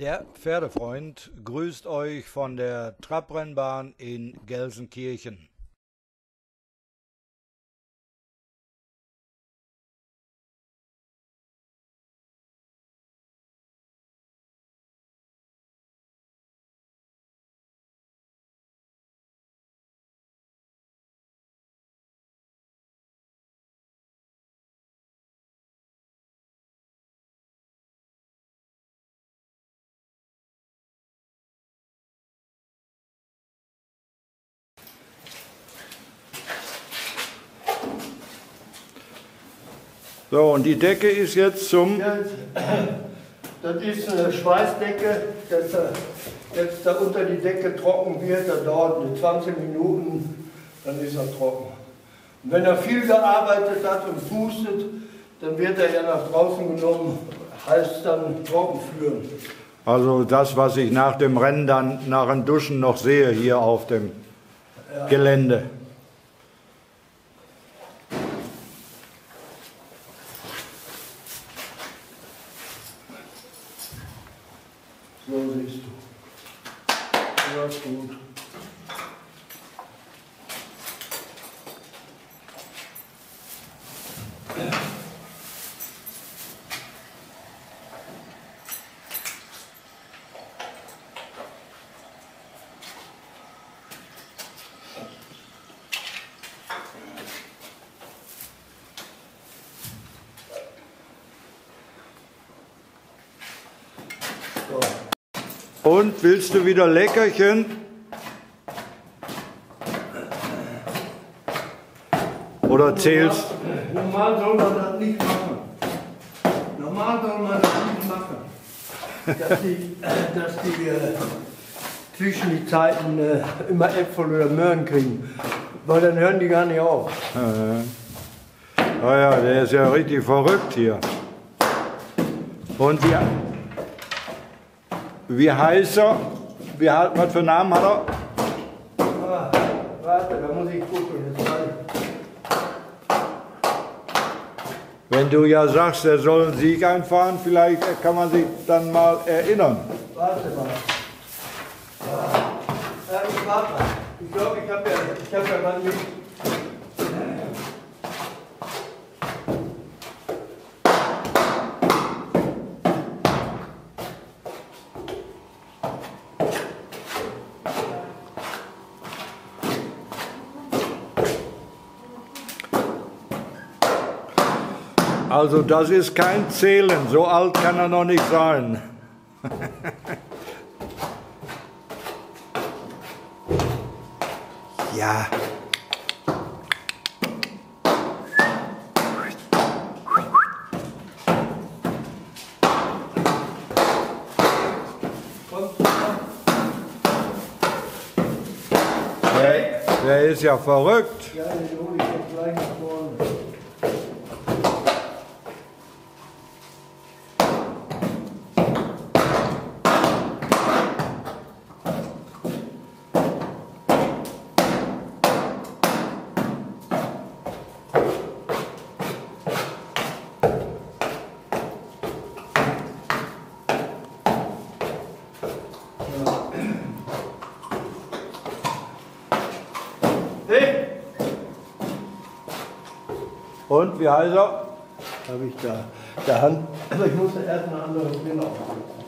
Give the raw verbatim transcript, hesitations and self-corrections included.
Der Pferdefreund grüßt euch von der Trabrennbahn in Gelsenkirchen. So, und die Decke ist jetzt zum... Ja, das ist eine Schweißdecke, dass er jetzt da unter die Decke trocken wird, das dauert zwanzig Minuten, dann ist er trocken. Und wenn er viel gearbeitet hat und pustet, dann wird er ja nach draußen genommen, heißt dann trocken führen. Also das, was ich nach dem Rennen dann nach dem Duschen noch sehe hier auf dem ja. Gelände. So siehst du. Ja, ist gut. Und willst du wieder Leckerchen? Oder zählst? Normal soll man das nicht machen. Normal soll man das nicht machen. Dass die, dass die äh, zwischen die Zeiten äh, immer Äpfel oder Möhren kriegen. Weil dann hören die gar nicht auf. Äh. Oh ja, der ist ja richtig verrückt hier. Und ja. Wie heißt er? Wie, was für einen Namen hat er? Ah, warte, da muss ich gucken. Wenn du ja sagst, er soll einen Sieg einfahren, vielleicht kann man sich dann mal erinnern. Warte mal. Ja, ich warte. Ich glaube, ich habe ja, ich hab ja mal nicht. Also das ist kein Zählen, so alt kann er noch nicht sein. Ja. Der, der ist ja verrückt. Ja, den hole ich jetzt gleich nach vorne. Und wie heißt er? Habe ich da. Der Hand. Aber ich muss erst eine andere Spinne aufsetzen.